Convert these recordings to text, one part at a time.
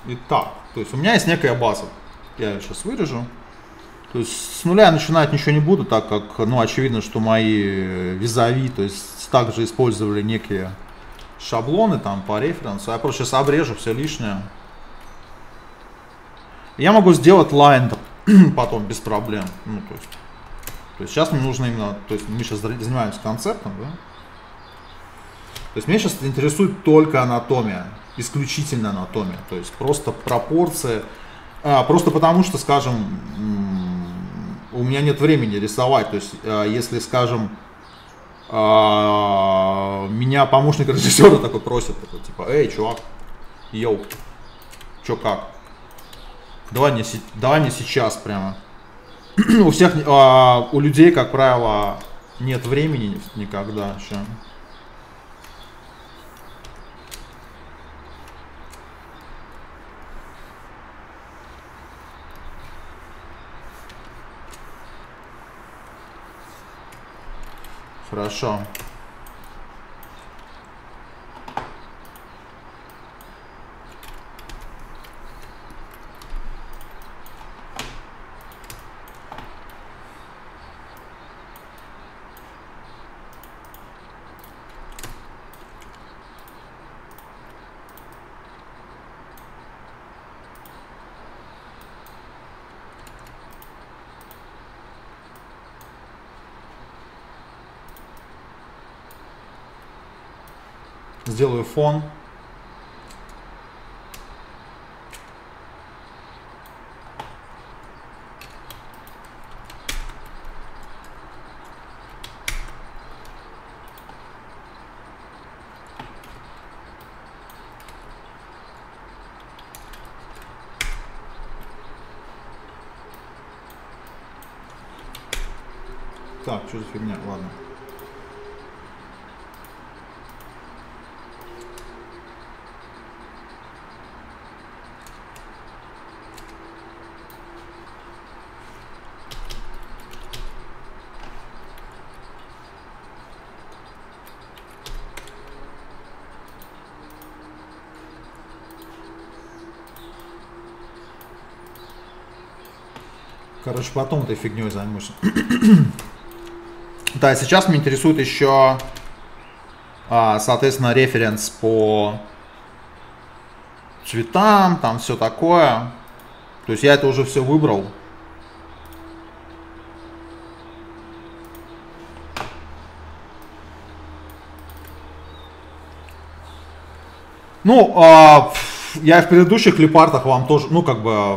Итак, то есть у меня есть некая база. Я ее сейчас вырежу. То есть с нуля начинать ничего не буду, так как, ну, очевидно, что мои визави, то есть также использовали некие шаблоны там по референсу. Я просто сейчас обрежу все лишнее. Я могу сделать лайн потом без проблем. Ну, то есть сейчас мне нужно именно, то есть мы сейчас занимаемся концептом, да? То есть меня сейчас интересует только анатомия, исключительно анатомия, то есть просто пропорции. Просто потому что, скажем, у меня нет времени рисовать, то есть если, скажем, меня помощник режиссера такой просит, такой, типа, эй, чувак, йоу, чё как, давай мне сейчас прямо. У всех, у людей, как правило, нет времени никогда еще. Хорошо. Сделаю фон. Так, что за фигня? Ладно. Короче, потом этой фигней займусь. Да, сейчас меня интересует еще, соответственно, референс по цветам, там все такое. То есть я это уже все выбрал. Ну, я в предыдущих клипартах вам тоже, ну, как бы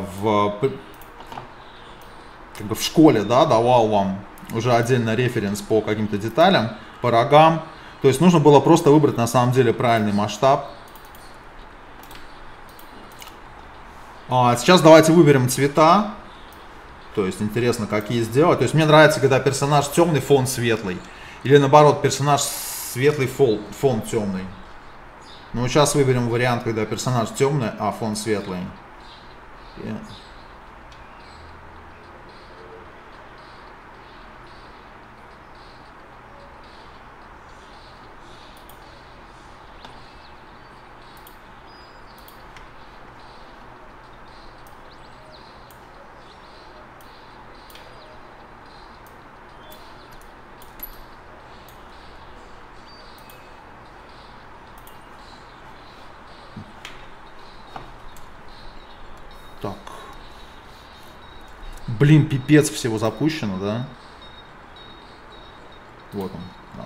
в школе, да, давал вам уже отдельно референс по каким-то деталям, по рогам. То есть нужно было просто выбрать на самом деле правильный масштаб. Сейчас давайте выберем цвета. То есть интересно, какие сделать. То есть мне нравится, когда персонаж темный, фон светлый. Или наоборот, персонаж светлый, фон темный. Ну, сейчас выберем вариант, когда персонаж темный, а фон светлый. Так. Блин, пипец всего запущено, да? Вот он, да.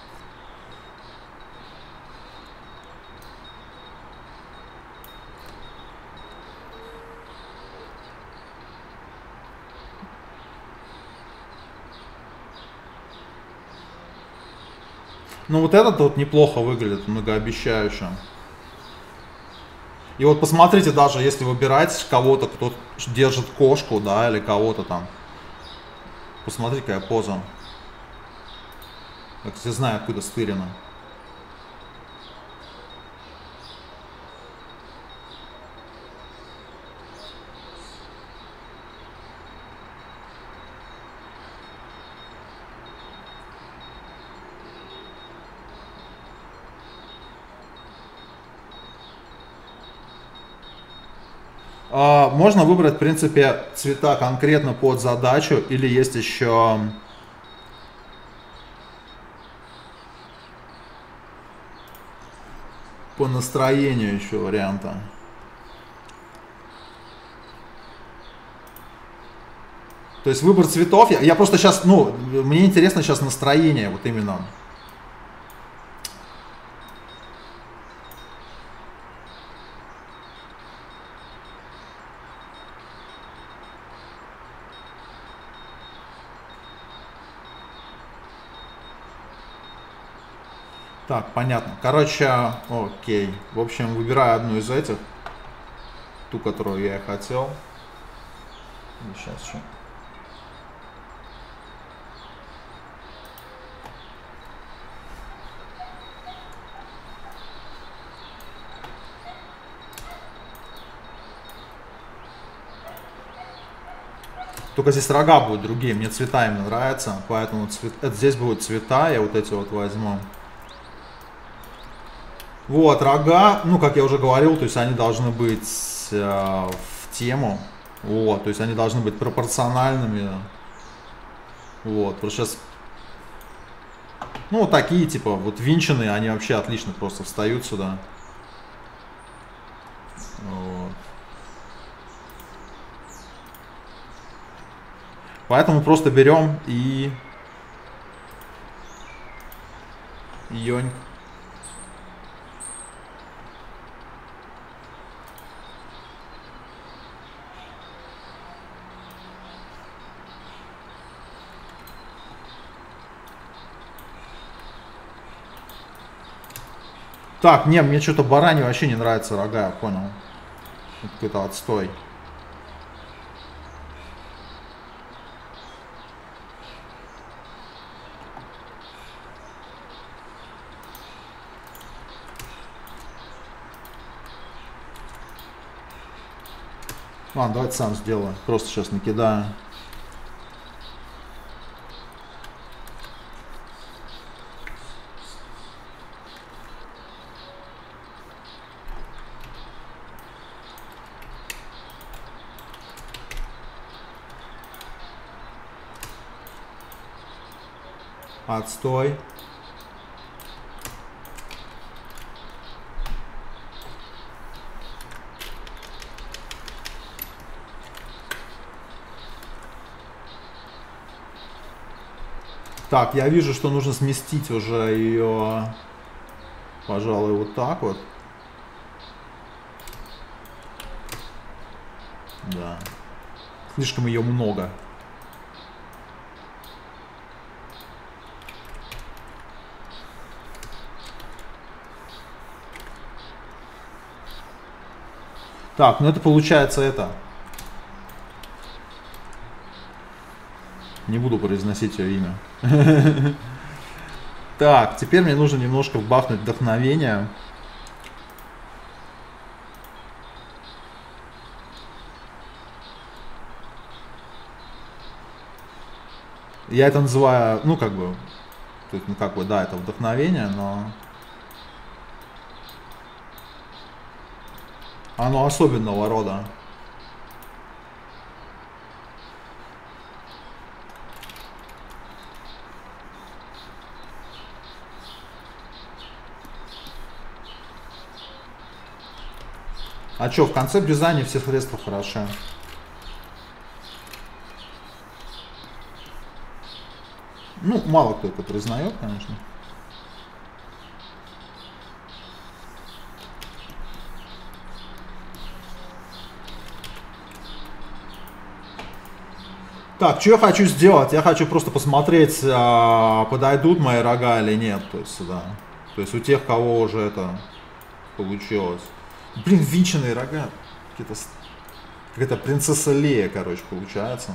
Ну вот этот вот неплохо выглядит, многообещающе. И вот посмотрите, даже если выбирать кого-то, кто держит кошку, да, или кого-то там. Посмотри, какая поза. Я, кстати, знаю, откуда стырено. Можно выбрать, в принципе, цвета конкретно под задачу, или есть еще по настроению еще варианта. То есть выбор цветов, я просто сейчас, ну, мне интересно сейчас настроение, вот именно. Так, понятно. Короче, окей. В общем, выбираю одну из этих. Ту, которую я и хотел. Сейчас еще. Только здесь рога будут другие, мне цвета именно нравятся, поэтому здесь будут цвета, я вот эти вот возьму. Вот, рога, ну, как я уже говорил, то есть они должны быть в тему, вот, то есть они должны быть пропорциональными, вот сейчас, ну, вот такие, типа, вот винченные, они вообще отлично просто встают сюда. Вот. Поэтому просто берем и йонь. Так, не, мне что-то барани вообще не нравится рога, я понял. Какой-то отстой. Ладно, давайте сам сделаю. Просто сейчас накидаю. Отстой. Так, я вижу, что нужно сместить уже ее, пожалуй, вот так вот. Да. Слишком ее много. Так, ну это получается это. Не буду произносить ее имя. Так, теперь мне нужно немножко вбахнуть вдохновение. Я это называю, ну как бы, то есть, ну как бы, да, это вдохновение, но оно особенного рода. А что, в концепт-дизайне все средства хороши. Ну, мало кто это признает, конечно. Так, что я хочу сделать? Я хочу просто посмотреть, подойдут мои рога или нет. То есть, да. То есть у тех, кого уже это получилось. Блин, винченные рога. Какая-то принцесса Лея, короче, получается.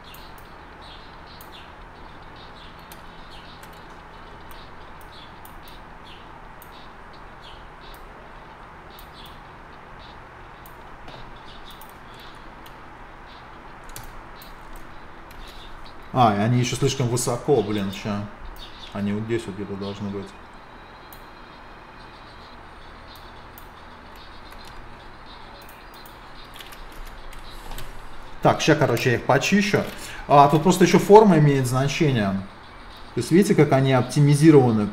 А, и они еще слишком высоко, блин, сейчас. Они вот здесь вот где-то должны быть. Так, сейчас, короче, я их почищу. Тут просто еще форма имеет значение. То есть видите, как они оптимизированы.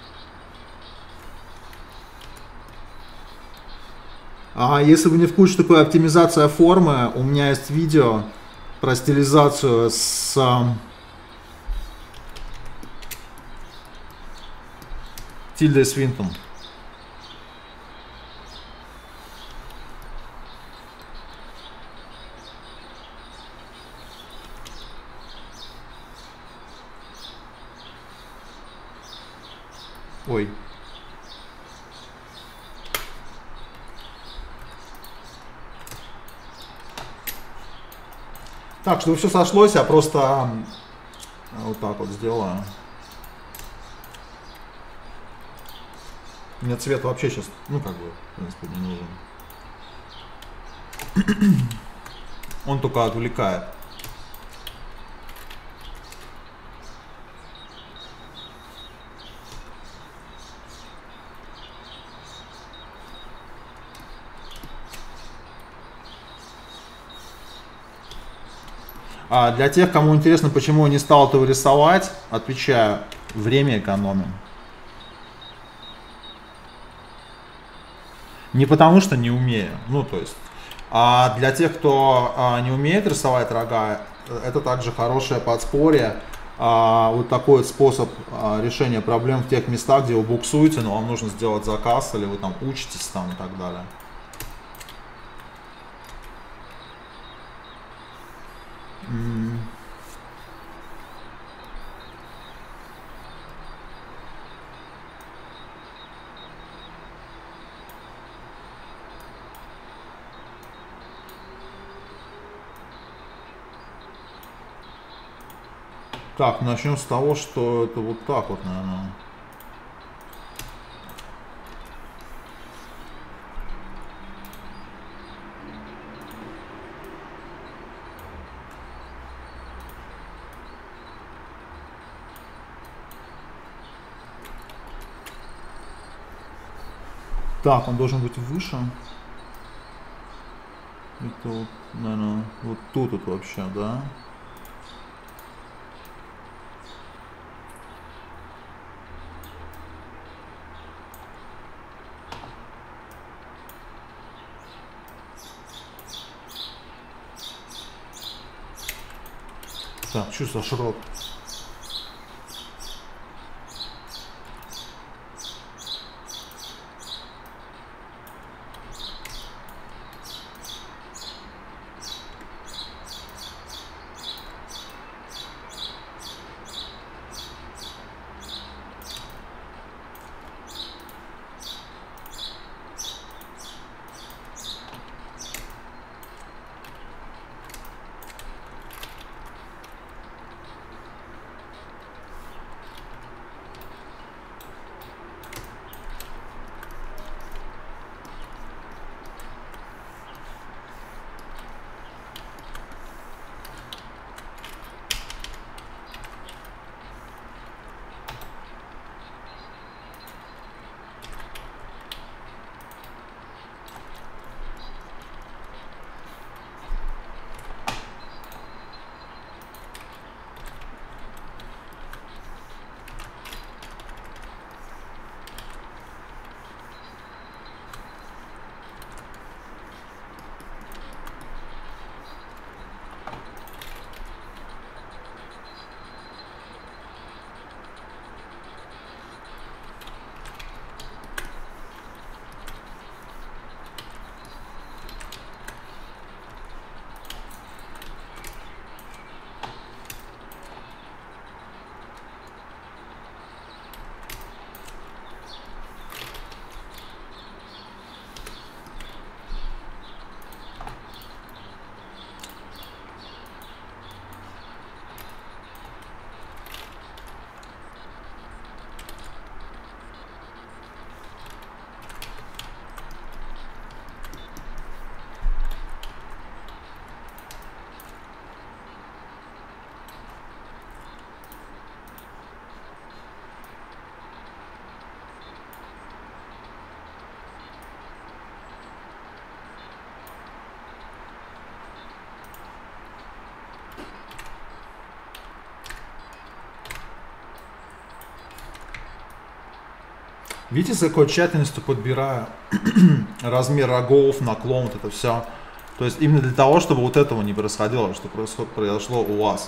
Если вы не в курсе, что такое оптимизация формы, у меня есть видео про стилизацию с Тильдой Свинтон. Ой. Так, чтобы все сошлось, я просто вот так вот сделаю. Мне цвет вообще сейчас, ну как бы, в принципе, не нужен. Он только отвлекает. Для тех, кому интересно, почему я не стал этого рисовать, отвечаю, время экономим. Не потому что не умею, ну то есть, а для тех, кто не умеет рисовать рога, это также хорошее подспорье, вот такой вот способ решения проблем в тех местах, где вы буксуете, но вам нужно сделать заказ, или вы там учитесь там и так далее. Так, начнем с того, что это вот так вот, наверное. Так, он должен быть выше. Это вот, наверное, вот тут вот вообще, да? Так, что за шрот? Видите, с какой тщательностью подбираю размер рогов, наклон, вот это все. То есть именно для того, чтобы вот этого не происходило, что произошло у вас.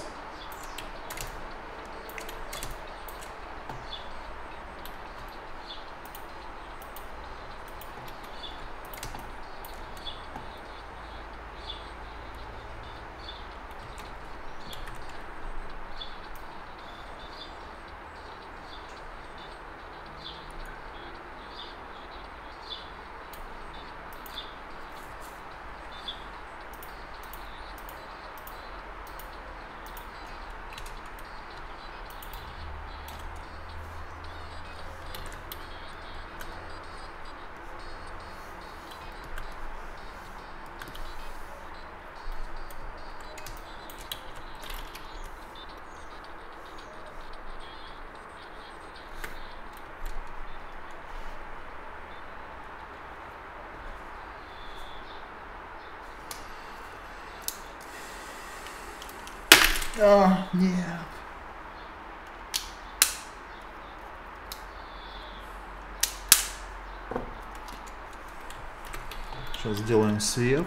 Нет. Сейчас сделаем свет.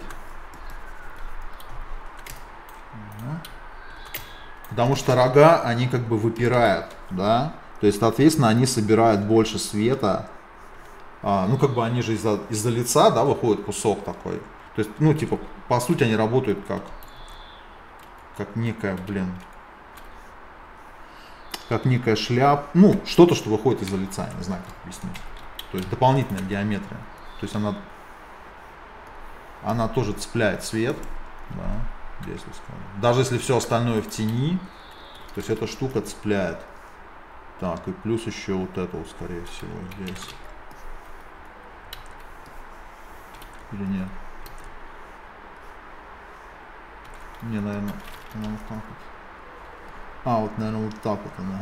Потому что рога, они как бы выпирают, да? То есть, соответственно, они собирают больше света. Ну, как бы они же из-за лица, да, выходит кусок такой. То есть, ну, типа, по сути, они работают как некая, как некая шляпа, ну, что-то, что выходит из-за лица, я не знаю, как объяснить. То есть дополнительная геометрия. То есть она тоже цепляет свет, да, здесь, даже если все остальное в тени, то есть эта штука цепляет. Так, и плюс еще вот это вот, скорее всего, здесь. Или нет? Не, наверное, вот так вот. Вот, наверное, вот так вот она.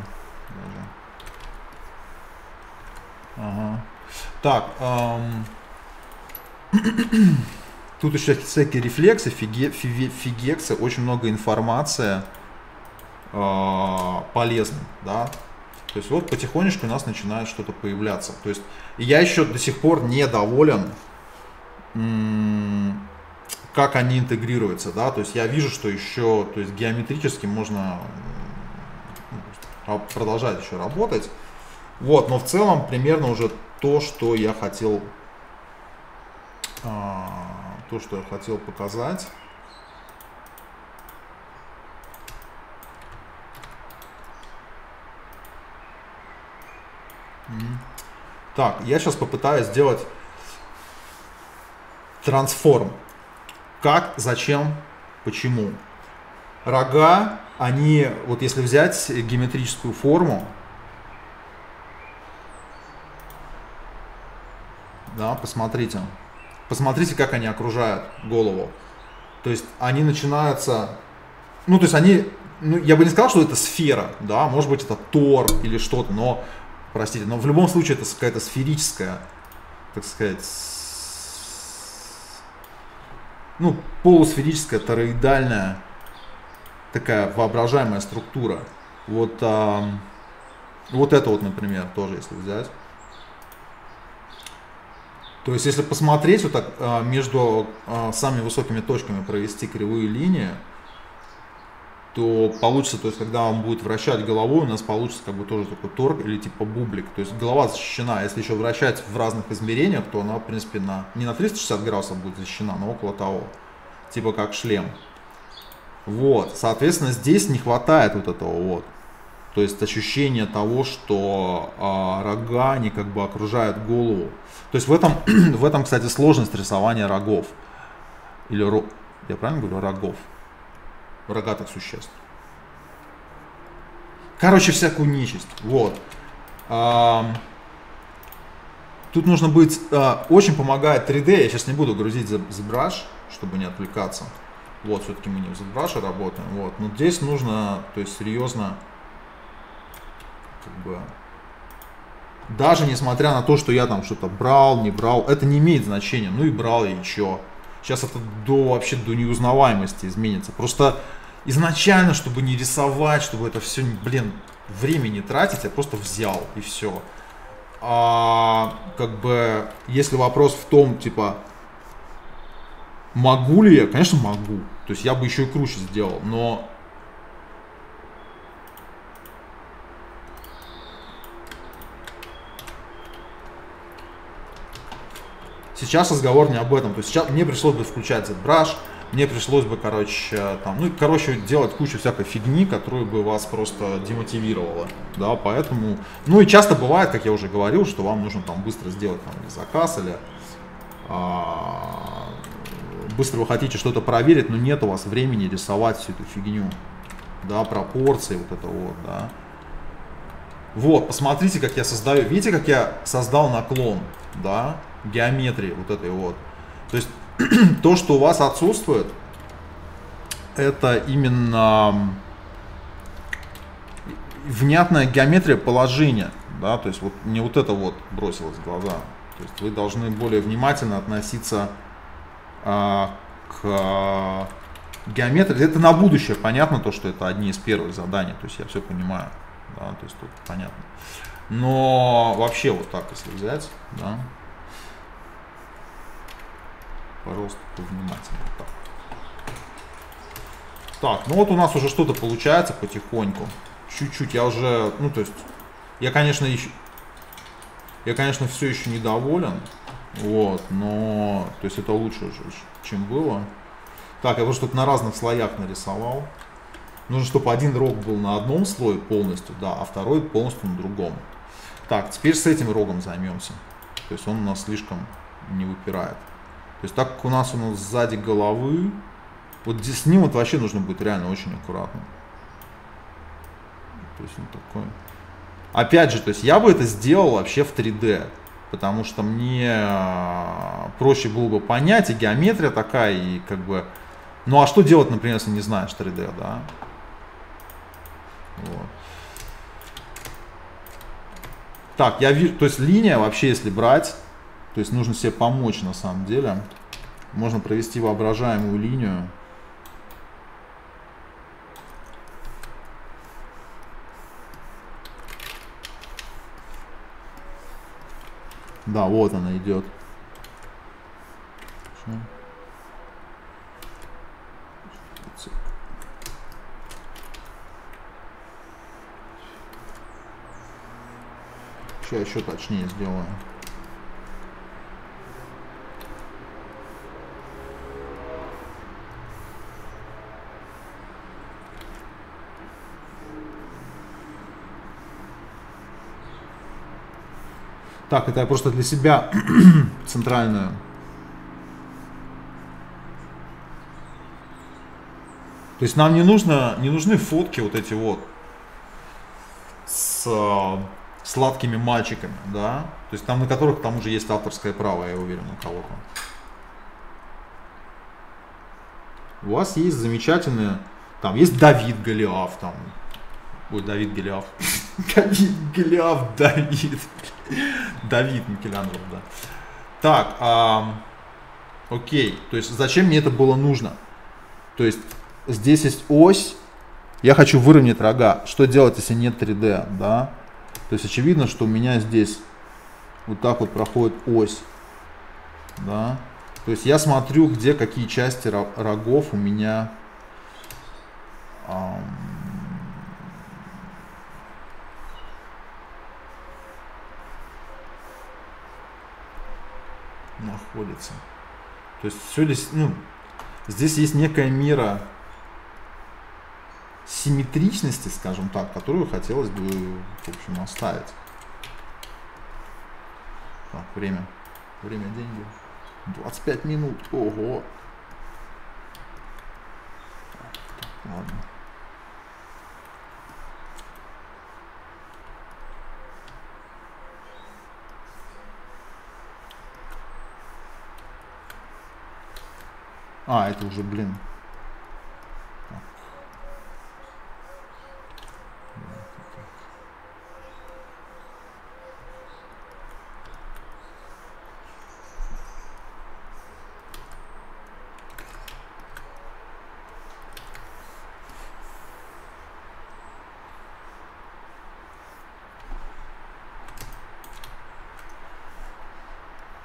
Даже. Ага. Так. Тут еще всякие рефлексы, фигексы, очень много информации полезной, да. То есть вот потихонечку у нас начинает что-то появляться. То есть я еще до сих пор недоволен, как они интегрируются, да, то есть я вижу, что еще, то есть геометрически можно продолжать еще работать, вот, но в целом примерно уже то, что я хотел, показать. Так, я сейчас попытаюсь сделать трансформ. Как, зачем, почему. Рога, они, вот если взять геометрическую форму, да, посмотрите, как они окружают голову. То есть они начинаются, ну, то есть они, ну, я бы не сказал, что это сфера, да, может быть это тор или что-то, но, простите, но в любом случае это какая-то сферическая, так сказать, ну, полусферическая, тороидальная, такая воображаемая структура. Вот, вот это вот, например, тоже, если взять. То есть, если посмотреть вот так между самыми высокими точками провести кривые линии, то получится, то есть, когда он будет вращать головой, у нас получится как бы тоже такой торг или типа бублик. То есть, голова защищена. Если еще вращать в разных измерениях, то она, в принципе, не на 360 градусов будет защищена, но около того. Типа как шлем. Вот. Соответственно, здесь не хватает вот этого вот. То есть, ощущение того, что рога, они как бы окружают голову. То есть, в этом, кстати, сложность рисования рогов. Или, я правильно говорю, рогов? Рогатых существ. Короче, всякую нечисть. Вот. Тут нужно быть... очень помогает 3D. Я сейчас не буду грузить ZBrush, чтобы не отвлекаться. Вот, все-таки мы не в ZBrush работаем. Вот. Но здесь нужно, то есть, серьезно... Как бы, даже несмотря на то, что я там что-то брал, не брал, это не имеет значения. Ну и брал, и чё. Сейчас это вообще до неузнаваемости изменится. Просто изначально, чтобы не рисовать, чтобы это все, время не тратить, я просто взял и все. как бы, если вопрос в том, типа, могу ли я, конечно, могу. То есть я бы еще и круче сделал, но сейчас разговор не об этом. То есть сейчас мне пришлось бы включать ZBrush, мне пришлось бы, короче, там, ну, короче, делать кучу всякой фигни, которая бы вас просто демотивировала, да, поэтому, ну, и часто бывает, как я уже говорил, что вам нужно там быстро сделать там заказ или быстро вы хотите что-то проверить, но нет у вас времени рисовать всю эту фигню, да, пропорции, вот это вот, да. Вот, посмотрите, как я создаю, видите, как я создал наклон, да, геометрии вот этой вот. То есть то, что у вас отсутствует, это именно внятная геометрия положения, да, то есть вот мне вот это вот бросилось в глаза. То есть вы должны более внимательно относиться к геометрии. Это на будущее, понятно, то, что это одни из первых заданий, то есть я все понимаю, да, то есть тут понятно. Но вообще вот так, если взять, да, пожалуйста, повнимательнее. Так, ну вот у нас уже что-то получается потихоньку. Чуть-чуть я уже, ну то есть, я, конечно, все еще недоволен. Вот, но, то есть это лучше, чем было. Так, я просто тут на разных слоях нарисовал. Нужно, чтобы один рог был на одном слое полностью, да, а второй полностью на другом. Так, теперь с этим рогом займемся. То есть он у нас слишком не выпирает. То есть так как у нас сзади головы, вот здесь с ним вот вообще нужно быть реально очень аккуратно. То есть он такой. Опять же, то есть я бы это сделал вообще в 3D. Потому что мне проще было бы понять, и геометрия такая, и как бы... Ну а что делать, например, если не знаешь 3D, да? Вот. Так, я вижу, то есть линия вообще, если брать, то есть нужно себе помочь на самом деле. Можно провести воображаемую линию. Да, вот она идет. Сейчас еще точнее сделаю. Так, это я просто для себя центральную. То есть нам не нужны фотки вот эти вот с сладкими мальчиками, да? То есть там на которых к тому же есть авторское право, я уверен, у кого-то. У вас есть замечательные, там есть Давид Голиаф, там. Ой, Давид Голиаф. Давид Голиаф, Давид. Давид Микеланджело, да. Так, окей. То есть зачем мне это было нужно? То есть здесь есть ось. Я хочу выровнять рога. Что делать, если нет 3D, да? То есть очевидно, что у меня здесь вот так вот проходит ось, да? То есть я смотрю, где какие части рогов у меня находится. То есть все здесь, ну, здесь есть некая мера симметричности, скажем так, которую хотелось бы, в общем, оставить. Так, время, деньги. 25 минут, ого. Так, ладно. А, это уже, блин.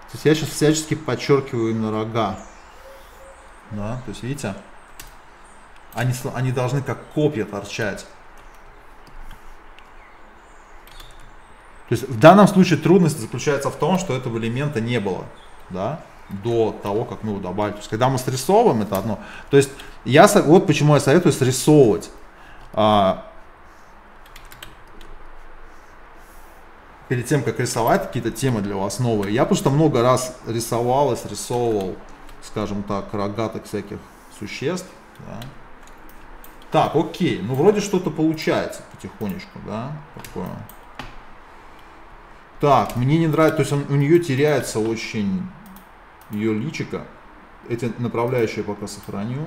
То есть я сейчас всячески подчеркиваю именно рога. Да, то есть видите, они должны как копья торчать. То есть в данном случае трудность заключается в том, что этого элемента не было, да, до того, как мы его добавили. То есть когда мы срисовываем, это одно. То есть вот почему я советую срисовывать. Перед тем, как рисовать какие-то темы для вас новые. Я просто много раз рисовал и срисовывал, скажем так, рогатых всяких существ. Да. Так, окей. Ну, вроде что-то получается потихонечку, да, такое. Так, мне не нравится, то есть у нее теряется очень ее личико. Эти направляющие пока сохраню.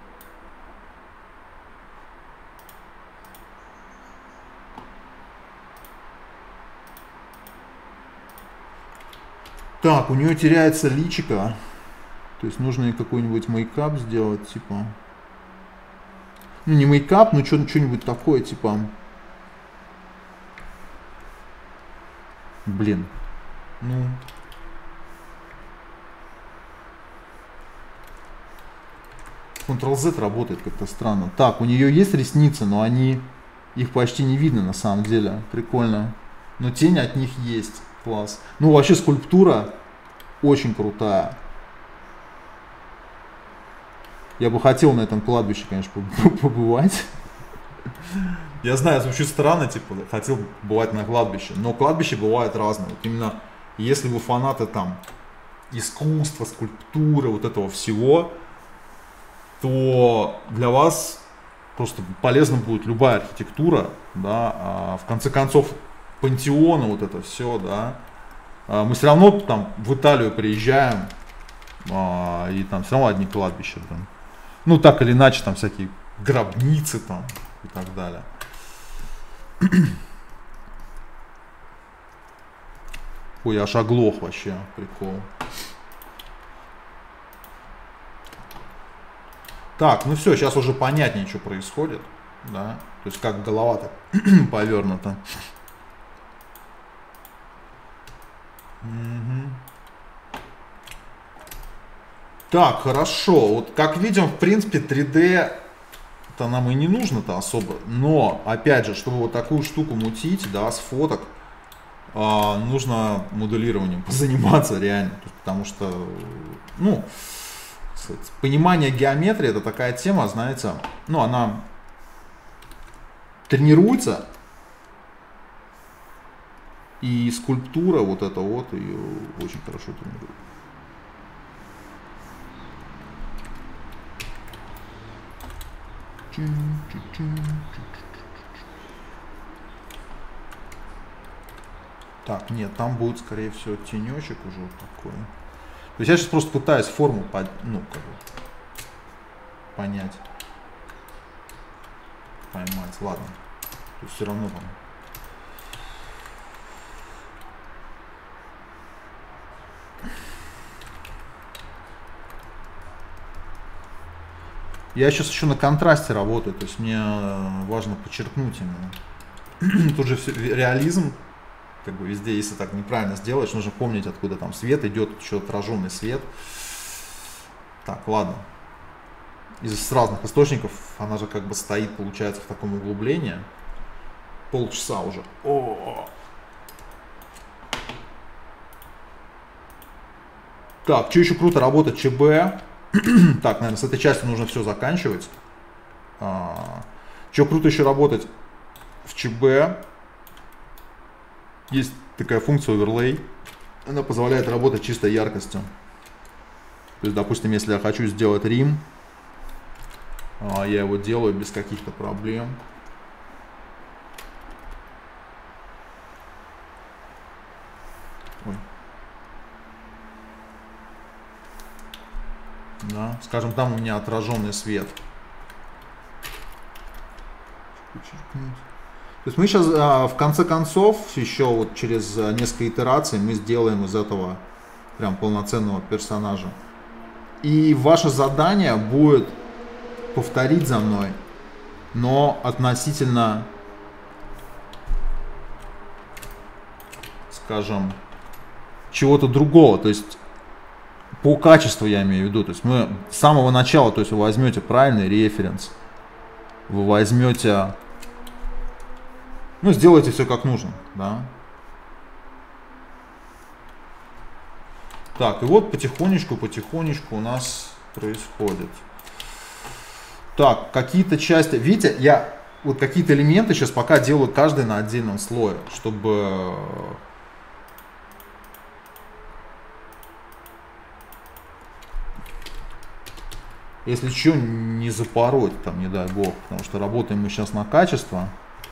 Так, у нее теряется личико. То есть нужно ей какой-нибудь мейкап сделать, типа. Ну, не мейкап, но что-нибудь такое, типа. Блин. Ну. Ctrl-Z работает как-то странно. Так, у нее есть ресницы, но их почти не видно на самом деле. Прикольно. Но тень от них есть. Класс. Ну, вообще скульптура очень крутая. Я бы хотел на этом кладбище, конечно, побывать. Я знаю, звучит странно, типа, хотел бывать на кладбище. Но кладбище бывает разное. Вот именно, если вы фанаты там искусства, скульптуры, вот этого всего, то для вас просто полезна будет любая архитектура, да, в конце концов, пантеоны, вот это все, да, мы все равно там в Италию приезжаем, и там все равно одни кладбища, да. Ну, так или иначе, там всякие гробницы там и так далее. Ой, я аж оглох вообще, прикол. Так, ну все, сейчас уже понятнее, что происходит, да, то есть как голова-то повернута. Угу. Так, хорошо, вот как видим, в принципе, 3D-то нам и не нужно-то особо, но, опять же, чтобы вот такую штуку мутить, да, с фоток, нужно моделированием позаниматься реально, потому что, ну, понимание геометрии — это такая тема, знаете, ну, она тренируется, и скульптура вот эта вот ее очень хорошо тренирует. Так, нет, там будет, скорее всего, тенечек уже вот такой. То есть я сейчас просто пытаюсь форму понять, поймать. Ладно, то есть все равно там. Я сейчас еще на контрасте работаю, то есть мне важно подчеркнуть именно. Тут же все, реализм, как бы везде, если так неправильно сделаешь, нужно помнить, откуда там свет идет, еще отраженный свет. Так, ладно. С разных источников она же как бы стоит, получается, в таком углублении. Полчаса уже. О-о-о. Так, что еще круто, работает ЧБ. Так, наверное, с этой частью нужно все заканчивать. Что круто еще работать в ЧБ. Есть такая функция оверлей. Она позволяет работать чистой яркостью. То есть, допустим, если я хочу сделать Рим, я его делаю без каких-то проблем. Ой. Да, скажем, там у меня отраженный свет. То есть мы сейчас в конце концов, еще вот через несколько итераций мы сделаем из этого прям полноценного персонажа. И ваше задание будет повторить за мной, но относительно, скажем, чего-то другого. То есть по качеству я имею в виду. То есть мы с самого начала, то есть вы возьмете правильный референс, вы возьмете, ну, сделайте все как нужно, да. Так, и вот потихонечку у нас происходит. Так, какие-то части, видите, я вот какие-то элементы сейчас пока делаю каждый на отдельном слое, чтобы если что, не запороть там, не дай бог, потому что работаем мы сейчас на качество.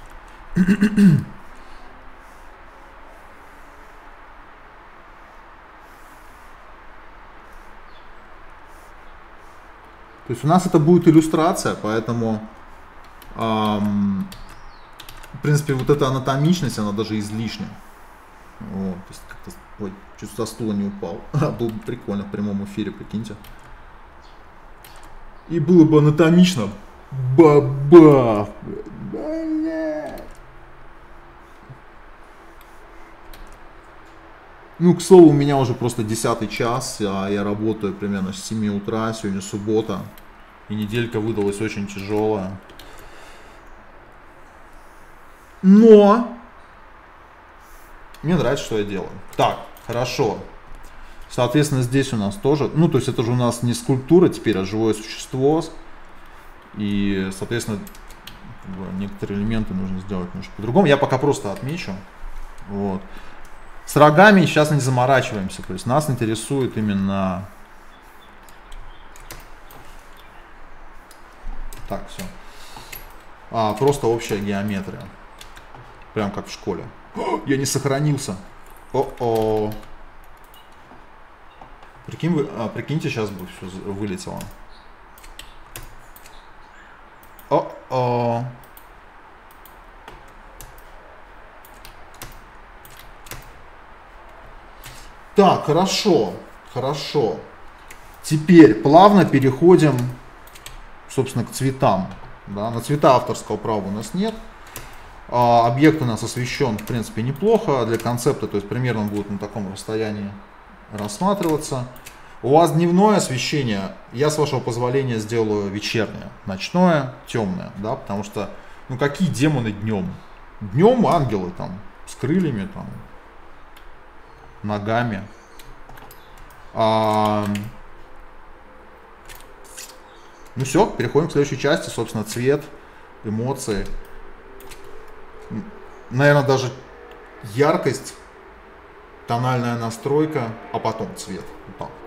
То есть у нас это будет иллюстрация, поэтому, в принципе, вот эта анатомичность, она даже излишня. Вот, то есть как-то, ой, чуть со стула не упал. Было бы прикольно в прямом эфире, прикиньте. И было бы анатомично. Баба. Ну, к слову, у меня уже просто 10-й час, а я работаю примерно с 7 утра, сегодня суббота, и неделька выдалась очень тяжелая. Но мне нравится, что я делаю. Так, хорошо. Соответственно, здесь у нас тоже, ну, то есть это же у нас не скульптура теперь, а живое существо. И, соответственно, некоторые элементы нужно сделать немножко по-другому. Я пока просто отмечу. Вот. С рогами сейчас не заморачиваемся, то есть нас интересует именно... Так, все. Просто общая геометрия. Прям как в школе. О, я не сохранился. О-о. Прикиньте, сейчас бы все вылетело. О-о. Так, хорошо, хорошо. Теперь плавно переходим, собственно, к цветам. Да? На цвета авторского права у нас нет. Объект у нас освещен, в принципе, неплохо для концепта, то есть примерно он будет на таком расстоянии рассматриваться. У вас дневное освещение, я, с вашего позволения, сделаю вечернее, ночное, темное, да, потому что, ну, какие демоны днем? Днем ангелы там с крыльями, там, ногами. Ну все, переходим к следующей части, собственно, цвет, эмоции. Наверное, даже яркость, тональная настройка, а потом цвет. Вот так.